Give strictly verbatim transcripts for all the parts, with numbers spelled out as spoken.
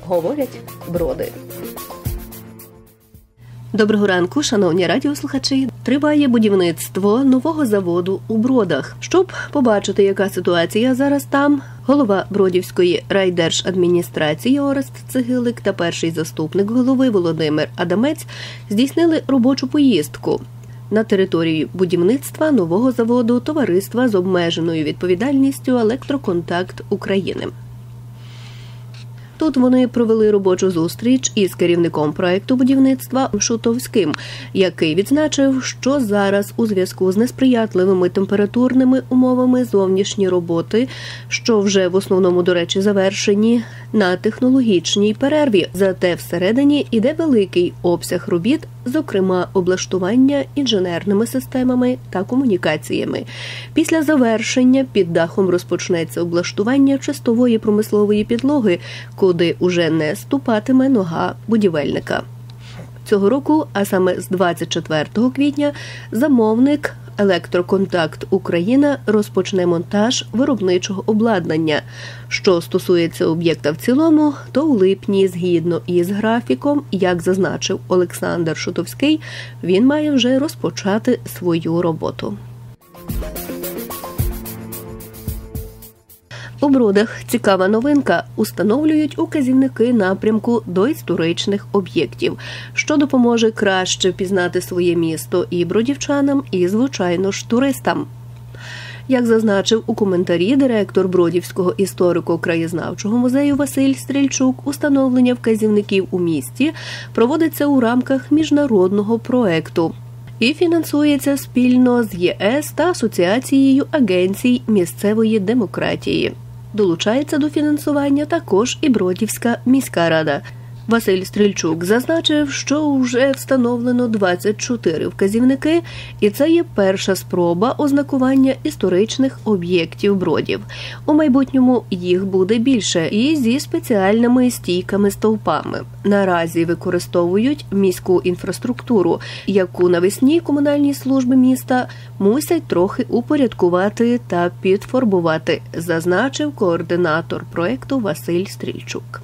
говорять Броди. Доброго ранку, шановні радіослухачі. Триває будівництво нового заводу у Бродах. Щоб побачити, яка ситуація зараз там, голова Бродівської райдержадміністрації Орест Цегилик та перший заступник голови Володимир Адамець здійснили робочу поїздку на території будівництва нового заводу товариства з обмеженою відповідальністю «Електроконтакт України». Тут вони провели робочу зустріч із керівником проекту будівництва Шутовським, який відзначив, що зараз у зв'язку з несприятливими температурними умовами зовнішні роботи, що вже в основному, до речі, завершені, на технологічній перерві. Зате всередині іде великий обсяг робіт, зокрема облаштування інженерними системами та комунікаціями. Після завершення під дахом розпочнеться облаштування чистової промислової підлоги, куди уже не ступатиме нога будівельника. Цього року, а саме з двадцять четвертого квітня, замовник «Електроконтакт Україна» розпочне монтаж виробничого обладнання. Що стосується об'єкта в цілому, то у липні, згідно із графіком, як зазначив Олександр Шутовський, він має вже розпочати свою роботу. У Бродах цікава новинка – установлюють указівники напрямку до історичних об'єктів, що допоможе краще впізнати своє місто і бродівчанам, і, звичайно ж, туристам. Як зазначив у коментарі директор Бродівського історико-краєзнавчого музею Василь Стрільчук, установлення вказівників у місті проводиться у рамках міжнародного проекту і фінансується спільно з ЄС та Асоціацією агенцій місцевої демократії. Долучається до фінансування також і Бродівська міська рада. Василь Стрільчук зазначив, що вже встановлено двадцять чотири вказівники, і це є перша спроба ознакування історичних об'єктів Бродів. У майбутньому їх буде більше і зі спеціальними стійками-стовпами. Наразі використовують міську інфраструктуру, яку навесні комунальні служби міста мусять трохи упорядкувати та підфарбувати, зазначив координатор проєкту Василь Стрільчук.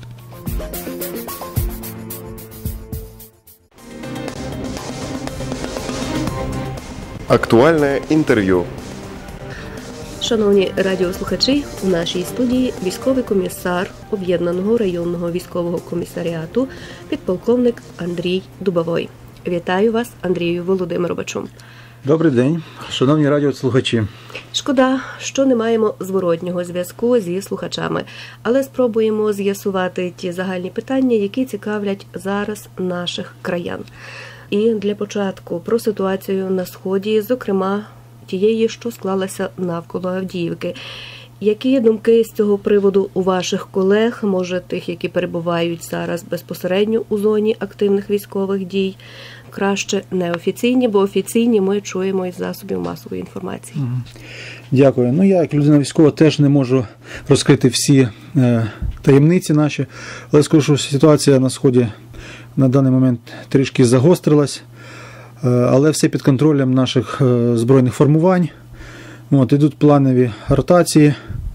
Актуальне інтерв'ю. Шановні радіослухачі, у нашій студії військовий комісар Об'єднаного районного військового комісаріату, підполковник Андрій Дубовой. Вітаю вас, Андрію Володимировичу. Добрий день, шановні радіослухачі. Шкода, що не маємо зворотнього зв'язку зі слухачами, але спробуємо з'ясувати ті загальні питання, які цікавлять зараз наших краян. І для початку про ситуацію на Сході, зокрема тієї, що склалася навколо Авдіївки. Які є думки з цього приводу у ваших колег, може тих, які перебувають зараз безпосередньо у зоні активних військових дій? Краще неофіційні, бо офіційні ми чуємо із засобів масової інформації. Дякую. Ну, я, як людина військова, теж не можу розкрити всі е, таємниці наші, але скажу, що ситуація на Сході на даний момент трішки загострилась, але все під контролем наших збройних формувань. От, ідуть планові ротації,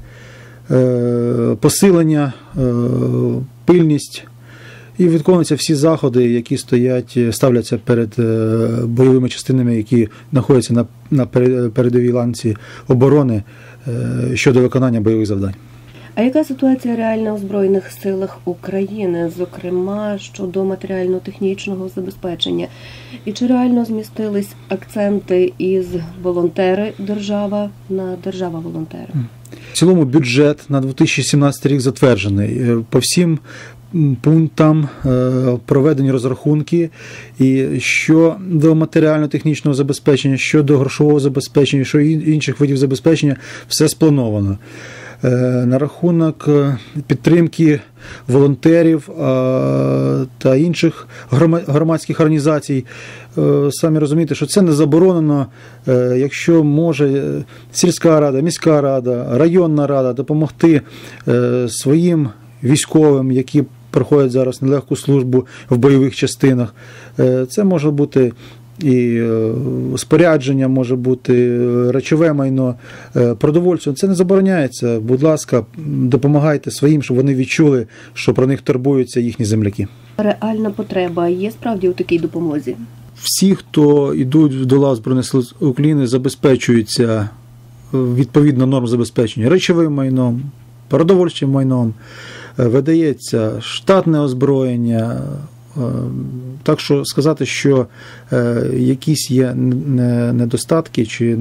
посилення, пильність і виконуються всі заходи, які стоять, ставляться перед бойовими частинами, які знаходяться на, на передовій ланці оборони щодо виконання бойових завдань. А яка ситуація реальна у Збройних силах України, зокрема щодо матеріально-технічного забезпечення? І чи реально змістились акценти із волонтери-держава на держава-волонтери? В цілому бюджет на дві тисячі сімнадцятий рік затверджений. По всім пунктам проведені розрахунки, і щодо матеріально-технічного забезпечення, щодо грошового забезпечення, щодо інших видів забезпечення, все сплановано. На рахунок підтримки волонтерів та інших громадських організацій, самі розумієте, що це не заборонено, якщо може сільська рада, міська рада, районна рада допомогти своїм військовим, які проходять зараз нелегку службу в бойових частинах. Це може бути і спорядження, може бути речове майно, продовольство. Це не забороняється. Будь ласка, допомагайте своїм, щоб вони відчули, що про них турбуються їхні земляки. Реальна потреба є справді у такій допомозі? Всі, хто йдуть до лав Збройних сил України, забезпечуються відповідно норм забезпечення речовим майном, продовольчим майном, видається штатне озброєння. Так що сказати, що якісь є недостатки чи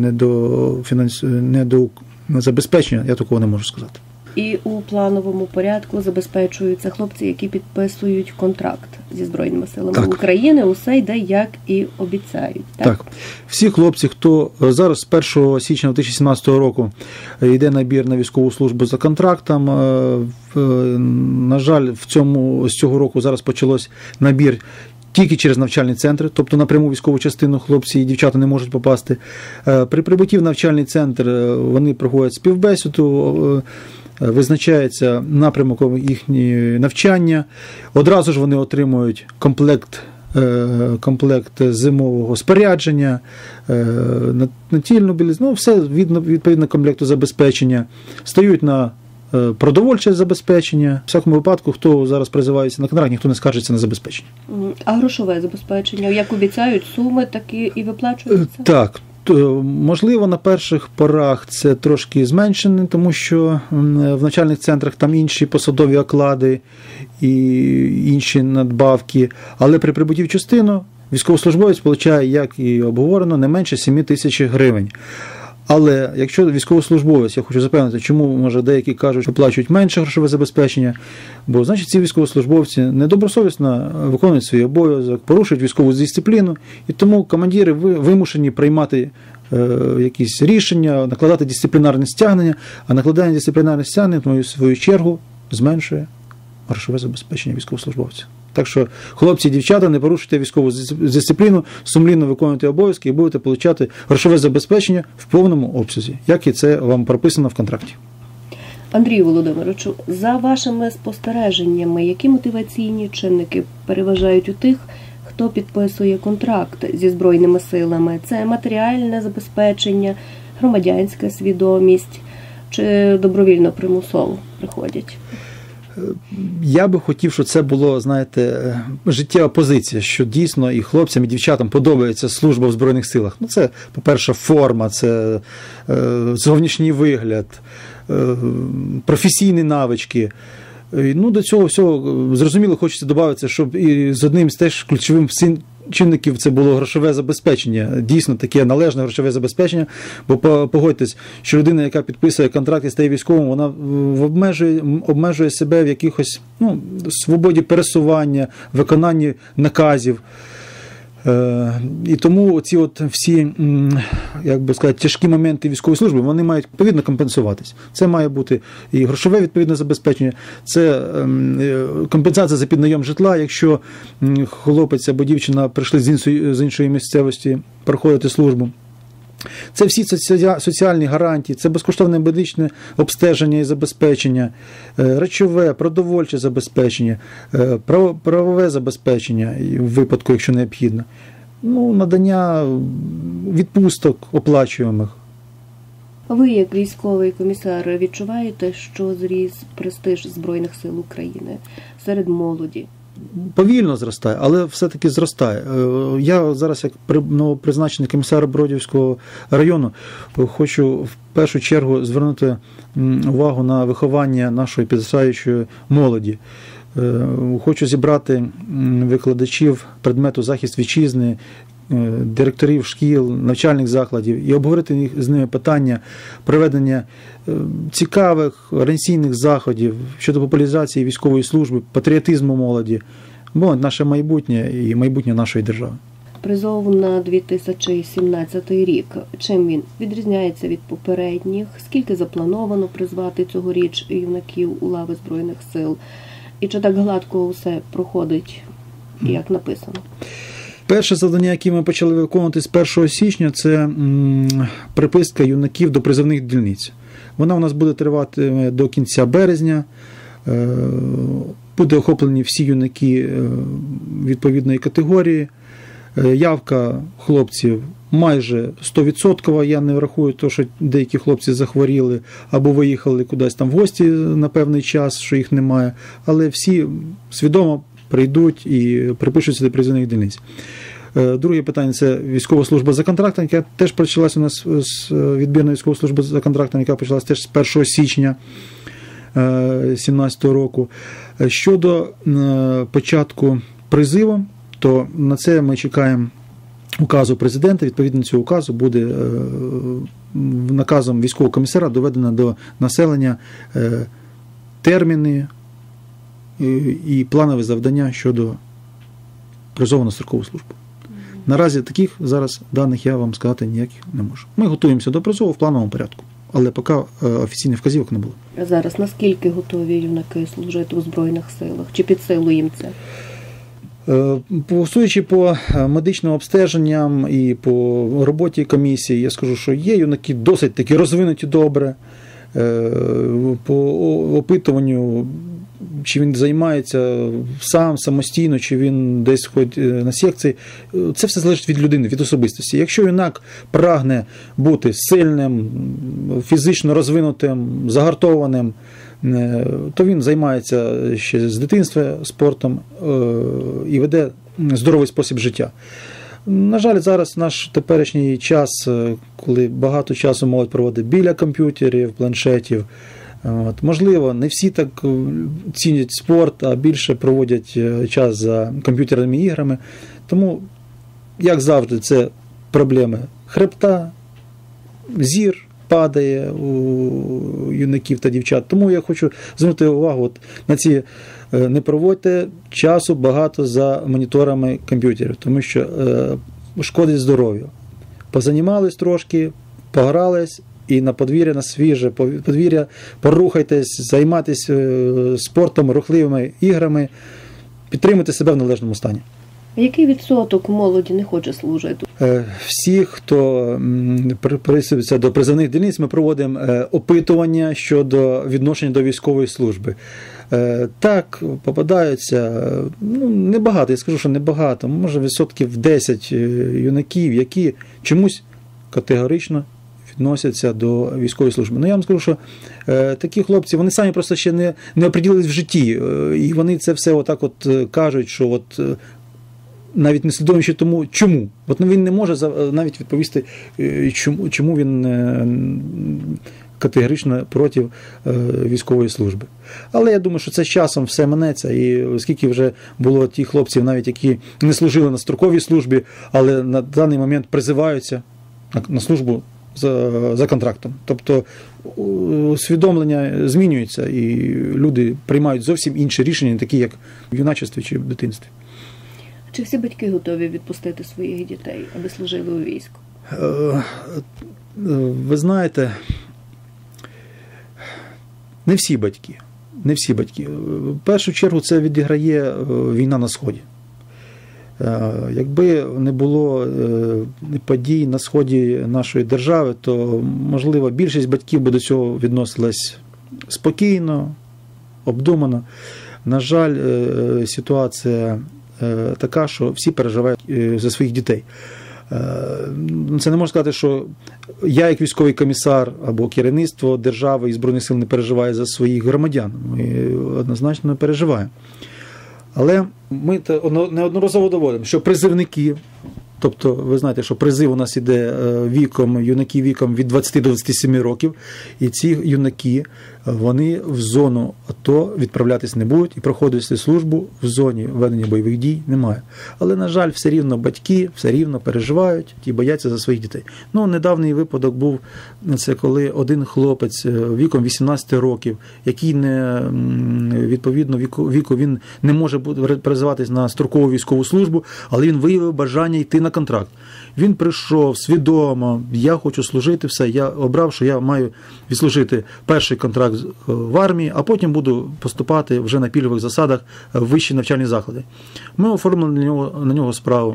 недозабезпечення, я такого не можу сказати. І у плановому порядку забезпечуються хлопці, які підписують контракт зі Збройними силами так. України. Усе йде, як і обіцяють. Так? Так. Всі хлопці, хто зараз з першого січня дві тисячі сімнадцятого року йде набір на військову службу за контрактом, на жаль, в цьому, з цього року зараз почалось набір тільки через навчальні центри, тобто напряму військову частину хлопці і дівчата не можуть попасти. При прибутті в навчальний центр вони проходять співбесіду, визначається напрямок їхнього навчання, одразу ж вони отримують комплект, комплект зимового спорядження, натільну білизну, ну, все відповідно комплекту забезпечення, стають на продовольче забезпечення. В всякому випадку, хто зараз призивається на контракт, ніхто не скаржиться на забезпечення. А грошове забезпечення, як обіцяють, суми такі і виплачуються? Так. Можливо, на перших порах це трошки зменшене, тому що в навчальних центрах там інші посадові оклади і інші надбавки, але при прибутті в частину військовослужбовець отримує, як і обговорено, не менше сім тисяч гривень. Але якщо військовослужбовець, я хочу запевнити, чому, може, деякі кажуть, що плачуть менше грошове забезпечення, бо, значить, ці військовослужбовці недобросовісно виконують свій обов'язок, порушують військову дисципліну, і тому командири вимушені приймати е, якісь рішення, накладати дисциплінарне стягнення, а накладання дисциплінарних стягнень, в свою чергу, зменшує грошове забезпечення військовослужбовців. Так що, хлопці і дівчата, не порушуйте військову дисципліну, сумлінно виконуйте обов'язки і будете отримати грошове забезпечення в повному обсязі, як і це вам прописано в контракті. Андрію Володимировичу, за вашими спостереженнями, які мотиваційні чинники переважають у тих, хто підписує контракт зі Збройними силами? Це матеріальне забезпечення, громадянська свідомість чи добровільно примусово приходять? Я би хотів, щоб це було, знаєте, життєва позиція, що дійсно і хлопцям, і дівчатам подобається служба в Збройних силах. Ну, це, по-перше, форма, це е, зовнішній вигляд, е, професійні навички. Ну, до цього всього, зрозуміло, хочеться додати, щоб і з одним з теж ключовим чинників це було грошове забезпечення, дійсно таке належне грошове забезпечення, бо погодьтесь, що людина, яка підписує контракт і стає військовим, вона обмежує, обмежує себе в якихось, ну, свободі пересування, виконанні наказів. І тому ці от всі, як би сказати, тяжкі моменти військової служби, вони мають відповідно компенсуватись. Це має бути і грошове відповідне забезпечення, це компенсація за піднайом житла, якщо хлопець або дівчина прийшли з іншої, з іншої місцевості проходити службу. Це всі соціальні гарантії, це безкоштовне медичне обстеження і забезпечення, речове, продовольче забезпечення, правове забезпечення в випадку, якщо необхідно, ну, надання відпусток оплачуємих. Ви, як військовий комісар, відчуваєте, що зріс престиж Збройних сил України серед молоді? Повільно зростає, але все-таки зростає. Я зараз, як новопризначений комісар Бродівського району, хочу в першу чергу звернути увагу на виховання нашої підростаючої молоді. Хочу зібрати викладачів предмету захист вітчизни, директорів шкіл, навчальних закладів і обговорити з ними питання проведення цікавих організаційних заходів щодо популяризації військової служби, патріотизму молоді, бо наше майбутнє і майбутнє нашої держави. Призов на дві тисячі сімнадцятий рік. Чим він відрізняється від попередніх? Скільки заплановано призвати цьогоріч юнаків у лави Збройних сил? І чи так гладко усе проходить, як написано? Перше завдання, яке ми почали виконувати з першого січня, це приписка юнаків до призовних дільниць. Вона у нас буде тривати до кінця березня. Буде охоплені всі юнаки відповідної категорії. Явка хлопців майже сто відсотків, я не врахую те, що деякі хлопці захворіли або виїхали кудись там в гості на певний час, що їх немає, але всі свідомо прийдуть і припишуться до призовних дільниць. Друге питання – це військова служба за контрактом, яка теж почалася у нас з відбірної військової служби за контрактом, яка почалася теж з першого січня дві тисячі сімнадцятого року. Щодо початку призиву, то на це ми чекаємо указу президента. Відповідно цього указу буде наказом військового комісара доведено до населення терміни і планове завдання щодо призову на строкову службу. Наразі таких зараз даних я вам сказати ніяких не можу. Ми готуємося до призову в плановому порядку, але поки офіційних вказівок не було. Зараз наскільки готові юнаки служити у Збройних силах? Чи під силу їм це? Судячи по медичним обстеженням і по роботі комісії, я скажу, що є юнаки досить таки розвинуті добре. По опитуванню, чи він займається сам, самостійно, чи він десь ходить на секції, це все залежить від людини, від особистості. Якщо юнак прагне бути сильним, фізично розвинутим, загартованим, то він займається ще з дитинства спортом і веде здоровий спосіб життя. На жаль, зараз наш теперішній час, коли багато часу молодь проводить біля комп'ютерів, планшетів, от, можливо, не всі так цінять спорт, а більше проводять час за комп'ютерними іграми. Тому, як завжди, це проблеми хребта, зір падає у юнаків та дівчат. Тому я хочу звернути увагу от на ці. Не проводьте часу багато за моніторами комп'ютерів, тому що е, шкодить здоров'ю. Позанімались трошки, погрались і на подвір'я, на свіже подвір'я порухайтесь, займайтесь е, спортом, рухливими іграми, підтримуйте себе в належному стані. Який відсоток молоді не хоче служити? Всі, хто присується до призовних дільниць, ми проводимо опитування щодо відношення до військової служби. Так, попадаються, ну, небагато, я скажу, що небагато, може відсотків десять юнаків, які чомусь категорично відносяться до військової служби. Ну, я вам скажу, що е, такі хлопці, вони самі просто ще не, не оприділились в житті, е, і вони це все отак от кажуть, що от навіть не слідуючи тому, чому. От він не може навіть відповісти, чому, чому він категорично проти військової служби. Але я думаю, що це з часом все минеться, і оскільки вже було ті хлопців, навіть які не служили на строковій службі, але на даний момент призиваються на службу за, за контрактом. Тобто усвідомлення змінюється, і люди приймають зовсім інші рішення, не такі, як в юначестві чи в дитинстві. Чи всі батьки готові відпустити своїх дітей, аби служили у війську? Ви знаєте, не всі батьки. Не всі батьки. В першу чергу це відіграє війна на Сході. Якби не було подій на Сході нашої держави, то, можливо, більшість батьків би до цього відносилась спокійно, обдумано. На жаль, ситуація така, що всі переживають за своїх дітей. Це не можна сказати, що я, як військовий комісар або керівництво держави і Збройних сил не переживає за своїх громадян. Ми однозначно переживаємо. Але ми неодноразово доводимо, що призивники, тобто ви знаєте, що призив у нас іде віком, юнаки віком від двадцяти до двадцяти семи років, і ці юнаки, вони в зону АТО відправлятись не будуть і проходити службу в зоні ведення бойових дій немає. Але, на жаль, все рівно батьки, все рівно переживають і бояться за своїх дітей. Ну, недавній випадок був, це коли один хлопець віком вісімнадцяти років, який не, відповідно віку, віку він не може призиватись на строкову військову службу, але він виявив бажання йти на контракт. Він прийшов свідомо, я хочу служити, все, я обрав, що я маю відслужити перший контракт в армії, а потім буду поступати вже на пільгових засадах в вищі навчальні заклади. Ми оформили на нього, на нього справу,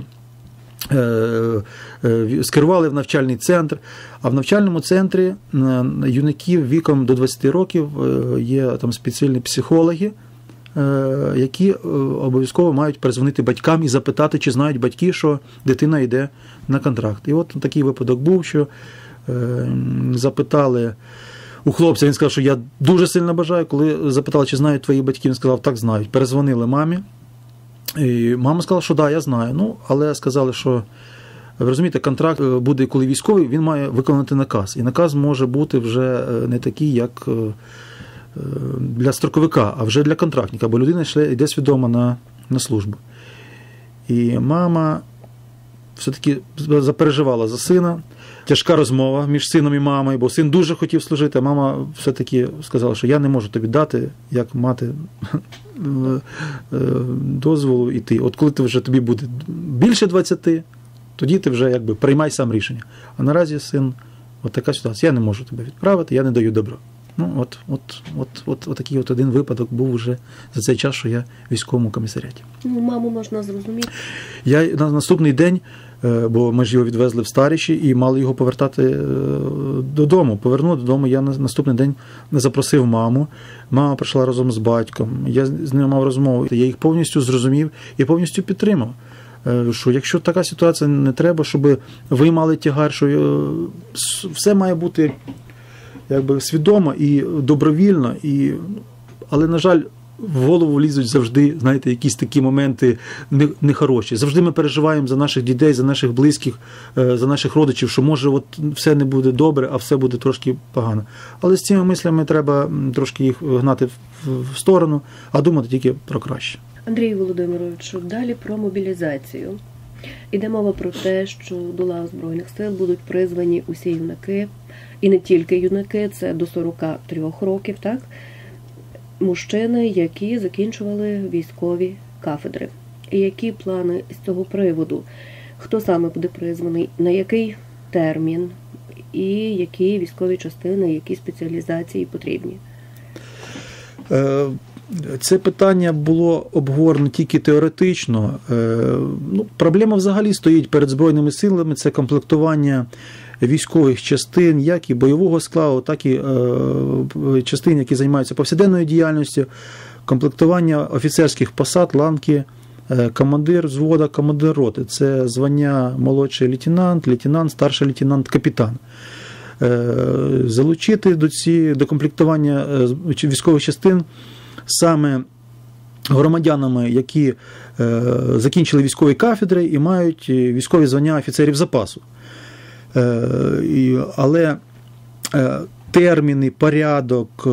скерували в навчальний центр, а в навчальному центрі юнаків віком до двадцяти років є там спеціальні психологи, які обов'язково мають перезвонити батькам і запитати, чи знають батьки, що дитина йде на контракт. І от такий випадок був, що запитали у хлопця, він сказав, що я дуже сильно бажаю. Коли запитали, чи знають твої батьки, він сказав, так, знають. Перезвонили мамі, і мама сказала, що да, я знаю. Ну, але сказали, що, ви розумієте, контракт буде, коли військовий, він має виконати наказ. І наказ може бути вже не такий, як для строковика, а вже для контрактника, бо людина йде свідомо на, на службу. І мама все-таки запереживала за сина. Тяжка розмова між сином і мамою, бо син дуже хотів служити, а мама все-таки сказала, що я не можу тобі дати, як мати, дозволу йти. От коли ти вже тобі буде більше двадцяти, тоді ти вже якби приймай сам рішення. А наразі, син, от така ситуація, я не можу тебе відправити, я не даю добро. Ну, от, от, от, от, от такий от один випадок був вже за цей час, що я в військовому комісаріаті. Ну, маму можна зрозуміти. Я на наступний день, бо ми ж його відвезли в Старіші і мали його повертати додому. Повернув додому, я на наступний день запросив маму. Мама прийшла разом з батьком. Я з ним мав розмову. Я їх повністю зрозумів і повністю підтримав. Що якщо така ситуація, не треба, щоб ви мали тягар, що все має бути якби свідомо і добровільно, і, але, на жаль, в голову лізуть завжди, знаєте, якісь такі моменти нехороші. Завжди ми переживаємо за наших дітей, за наших близьких, за наших родичів, що може от все не буде добре, а все буде трошки погано. Але з цими мислями треба трошки їх гнати в сторону, а думати тільки про краще. Андрію Володимировичу, далі про мобілізацію. Іде мова про те, що до лав Збройних сил будуть призвані усі юнаки, і не тільки юнаки, це до сорока трьох років, так? Мужчини, які закінчували військові кафедри. І які плани з цього приводу? Хто саме буде призваний, на який термін, і які військові частини, які спеціалізації потрібні? Це питання було обговорено тільки теоретично. Ну, проблема взагалі стоїть перед Збройними силами, це комплектування військових частин, як і бойового складу, так і частин, які займаються повсякденною діяльністю, комплектування офіцерських посад, ланки, командир взвода, командир роти. Це звання молодший лейтенант, лейтенант, старший лейтенант, капітан. Залучити до ці, до комплектування військових частин саме громадянами, які е, закінчили військові кафедри і мають військові звання офіцерів запасу. Е, і, але е, терміни, порядок е,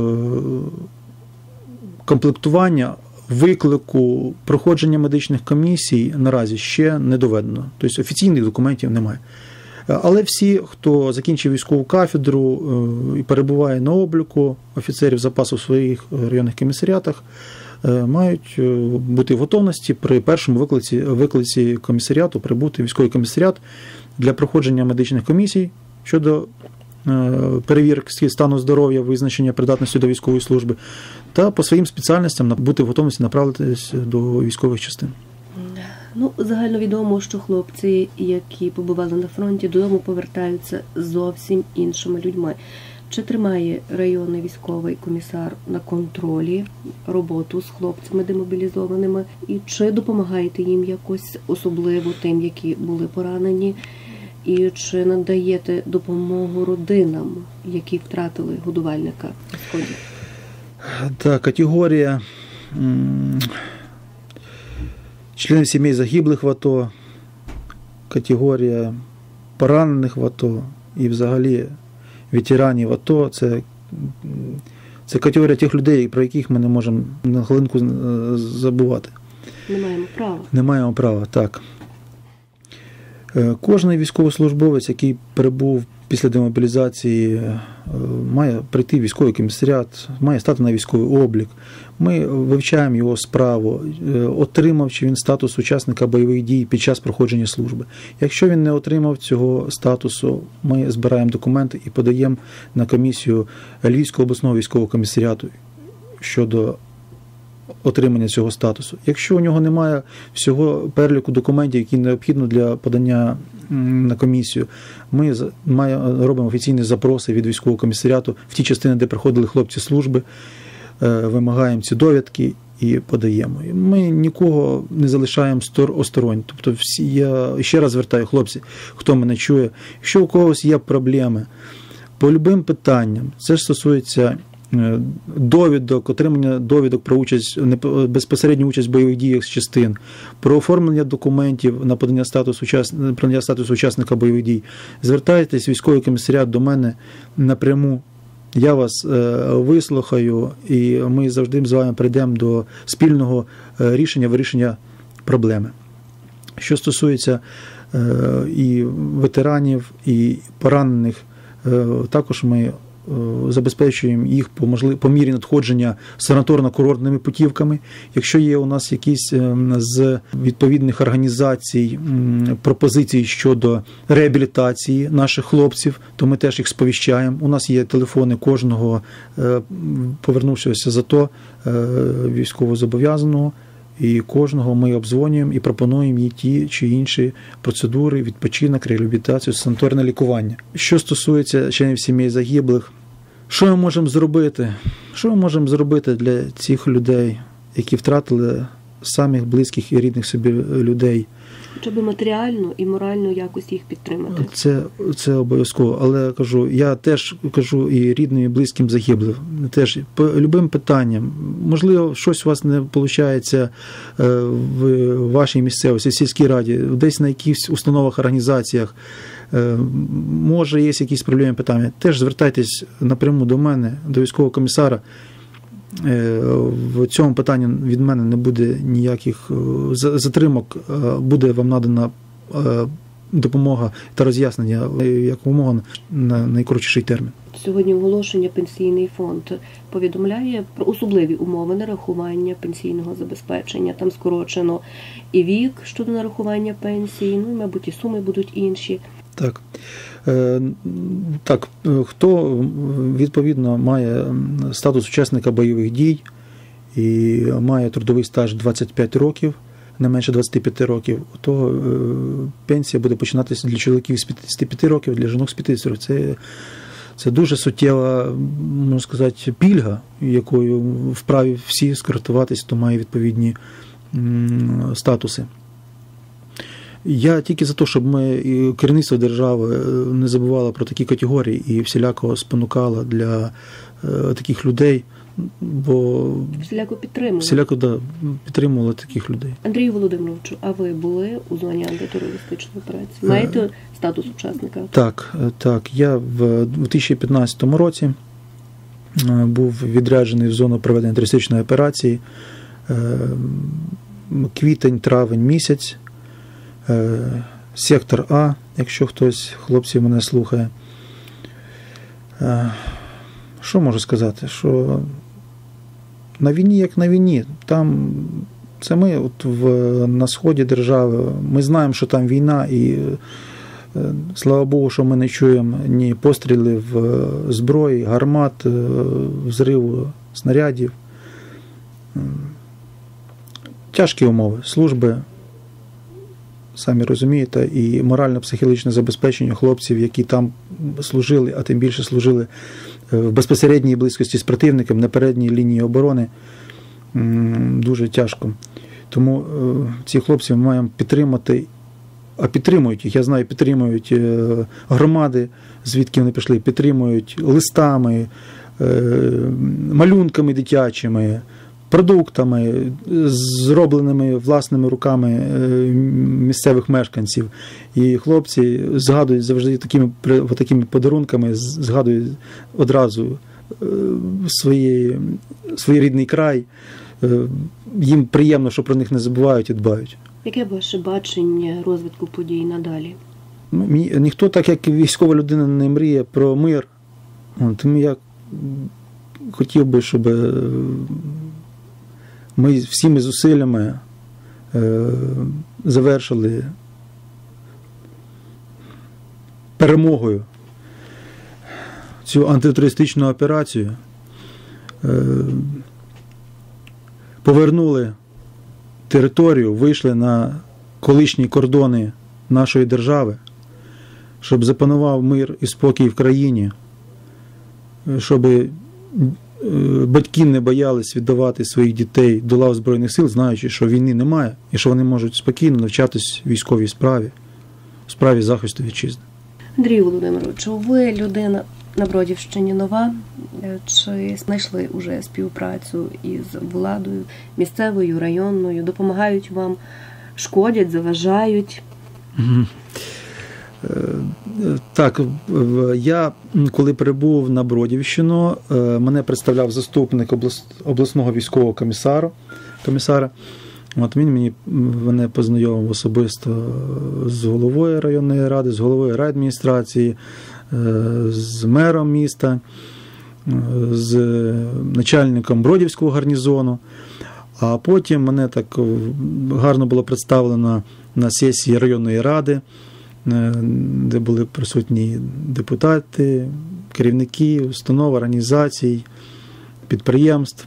комплектування, виклику, проходження медичних комісій наразі ще не доведено. Тобто офіційних документів немає. Але всі, хто закінчив військову кафедру і перебуває на обліку офіцерів запасу в своїх районних комісаріатах, мають бути в готовності при першому виклиці, виклиці комісаріату прибути в військовий комісаріат для проходження медичних комісій щодо перевірки стану здоров'я, визначення придатності до військової служби та по своїм спеціальностям бути в готовності направитися до військових частин. Ну, загальновідомо, що хлопці, які побували на фронті, додому повертаються зовсім іншими людьми. Чи тримає районний військовий комісар на контролі роботу з хлопцями демобілізованими? І чи допомагаєте їм якось, особливо тим, які були поранені? І чи надаєте допомогу родинам, які втратили годувальника на сході? Так, категорія членів сімей загиблих в АТО, категорія поранених в АТО і взагалі ветеранів АТО – це, це категорія тих людей, про яких ми не можемо на хвилинку забувати. Не маємо права. Не маємо права, так. Кожен військовослужбовець, який перебув після демобілізації, має прийти в військовий комісаріат, має стати на військовий облік. Ми вивчаємо його справу, отримав чи він статус учасника бойових дій під час проходження служби. Якщо він не отримав цього статусу, ми збираємо документи і подаємо на комісію Львівського обласного військового комісаріату щодо отримання цього статусу. Якщо у нього немає всього переліку документів, які необхідно для подання на комісію, ми робимо офіційні запроси від військового комісаріату в ті частини, де приходили хлопці служби, вимагаємо ці довідки і подаємо. Ми нікого не залишаємо осторонь. Тобто всі, я ще раз звертаю, хлопці, хто мене чує, якщо у когось є проблеми по любим питанням, це ж стосується довідок, отримання довідок про участь, безпосередню участь в бойових діях з частин, про оформлення документів на подання статусу, подання статусу учасника бойових дій, звертайтесь в військовий комісаріат до мене напряму. Я вас вислухаю, і ми завжди з вами прийдемо до спільного рішення, вирішення проблеми. Що стосується і ветеранів, і поранених, також ми забезпечуємо їх по, можлив... по мірі надходження санаторно-курортними путівками. Якщо є у нас якісь з відповідних організацій пропозиції щодо реабілітації наших хлопців, то ми теж їх сповіщаємо. У нас є телефони кожного повернувшогося з АТО військовозобов'язаного, і кожного ми обдзвонюємо і пропонуємо їй ті чи інші процедури, відпочинок, реабілітацію, санаторне лікування. Що стосується членів сімей загиблих, що ми можемо зробити? Що ми можемо зробити для цих людей, які втратили самих близьких і рідних собі людей? Щоб матеріальну і моральну якось їх підтримати. Це, це обов'язково. Але кажу, я теж кажу і рідним, і близьким загиблим. Теж по любим питанням. Можливо, щось у вас не виходить в вашій місцевості, в сільській раді, десь на якихось установах, організаціях. Може, є якісь проблеми, питання. Теж звертайтесь напряму до мене, до військового комісара. В цьому питанні від мене не буде ніяких затримок, буде вам надана допомога та роз'яснення якомога на найкоротший термін. Сьогодні оголошення Пенсійний фонд повідомляє про особливі умови нарахування пенсійного забезпечення. Там скорочено і вік щодо нарахування пенсії, ну і, мабуть, і суми будуть інші. Так. Так, хто відповідно має статус учасника бойових дій і має трудовий стаж двадцять п'ять років, не менше двадцяти п'яти років, то пенсія буде починатися для чоловіків з п'ятдесяти п'яти років, для жінок з п'ятдесяти років. Це, це дуже суттєва, можна сказати, пільга, якою вправі всі скористуватись, хто має відповідні статуси. Я тільки за те, щоб ми, і керівництво держави не забувало про такі категорії і всіляко спонукало для е, таких людей, бо всіляко підтримували. Всіляко, да, підтримували таких людей. Андрію Володимировичу, а ви були у зоні антитерористичної операції? Маєте статус учасника? Так, так. Я в дві тисячі п'ятнадцятому році був відряджений в зону проведення терористичної операції. Квітень-травень місяць. Сектор А, якщо хтось, хлопців, мене слухає. Що можу сказати? Що на війні, як на війні, там, це ми от в, на сході держави, ми знаємо, що там війна, і слава Богу, що ми не чуємо ні пострілів зброї, гармат, взриву снарядів. Тяжкі умови служби, самі розумієте, і морально-психологічне забезпечення хлопців, які там служили, а тим більше служили в безпосередній близькості з противником на передній лінії оборони, дуже тяжко. Тому ці хлопці ми маємо підтримати, а підтримують їх, я знаю, підтримують громади, звідки вони пішли, підтримують листами, малюнками дитячими, продуктами, зробленими власними руками місцевих мешканців. І хлопці згадують завжди такими, такими подарунками, згадують одразу свої, свій рідний край. Їм приємно, що про них не забувають і дбають. Яке ваше бачення розвитку подій надалі? Ніхто, так як військова людина, не мріє про мир. Тому я хотів би, щоб ми всіми зусиллями е, завершили перемогою цю антитерористичну операцію, е, повернули територію, вийшли на колишні кордони нашої держави, щоб запанував мир і спокій в країні, щоб батьки не боялись віддавати своїх дітей до лав Збройних сил, знаючи, що війни немає, і що вони можуть спокійно навчатись військовій справі, справі захисту вітчизни. Андрію Володимировичу, ви людина на Бродівщині нова, чи знайшли вже співпрацю із владою, місцевою, районною, допомагають вам, шкодять, заважають? Так, я, коли прибув на Бродівщину, мене представляв заступник обласного військового комісара, комісара. От він мені, мене познайомив особисто з головою районної ради, з головою райадміністрації, з мером міста, з начальником Бродівського гарнізону. А потім мене так гарно було представлено на сесії районної ради, де були присутні депутати, керівники, установ, організацій, підприємств.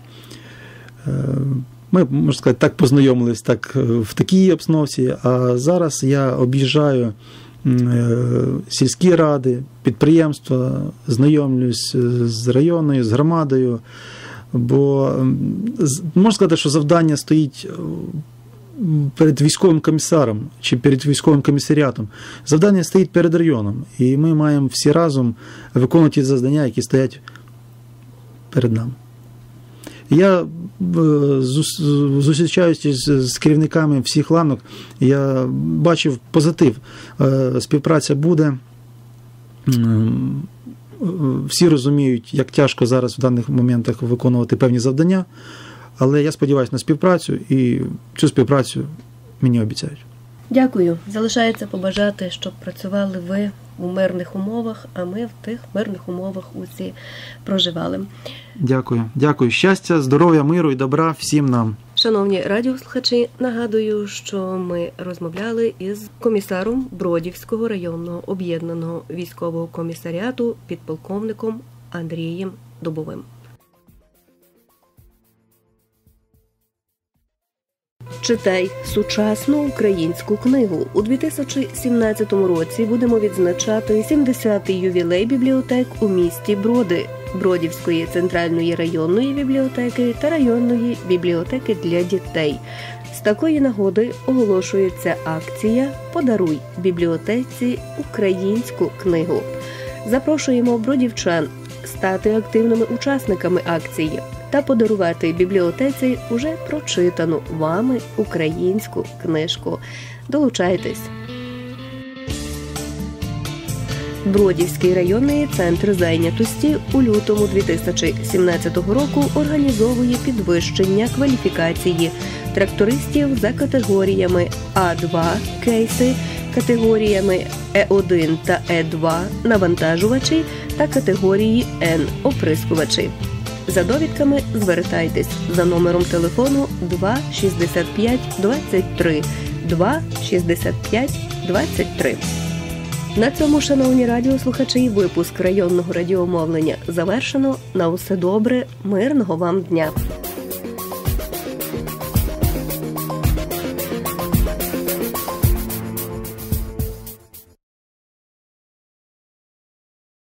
Ми, можна сказати, так познайомились так, в такій обстановці, а зараз я об'їжджаю сільські ради, підприємства, знайомлюсь з районною, з громадою, бо можна сказати, що завдання стоїть перед військовим комісаром чи перед військовим комісаріатом. Завдання стоїть перед районом, і ми маємо всі разом виконувати ті завдання, які стоять перед нами. Я зустрічаюся з керівниками всіх ланок, я бачив позитив. Співпраця буде. Всі розуміють, як тяжко зараз в даних моментах виконувати певні завдання, але я сподіваюся на співпрацю, і цю співпрацю мені обіцяють. Дякую. Залишається побажати, щоб працювали ви у мирних умовах, а ми в тих мирних умовах усі проживали. Дякую. Дякую. Щастя, здоров'я, миру і добра всім нам. Шановні радіослухачі, нагадую, що ми розмовляли із комісаром Бродівського районного об'єднаного військового комісаріату підполковником Андрієм Дубовим. Читай сучасну українську книгу. У дві тисячі сімнадцятому році будемо відзначати сімдесятий ювілей бібліотек у місті Броди, Бродівської центральної районної бібліотеки та районної бібліотеки для дітей. З такої нагоди оголошується акція «Подаруй бібліотеці українську книгу». Запрошуємо бродівчан стати активними учасниками акції та подарувати бібліотеці уже прочитану вами українську книжку. Долучайтесь! Бродівський районний центр зайнятості у лютому дві тисячі сімнадцятого року організовує підвищення кваліфікації трактористів за категоріями А два кейси, категоріями Е один та Е два навантажувачі та категорії Н оприскувачі. За довідками звертайтесь за номером телефону два шістдесят п'ять двадцять три, два шістдесят п'ять двадцять три. На цьому, шановні радіослухачі, випуск районного радіомовлення завершено. На усе добре, мирного вам дня!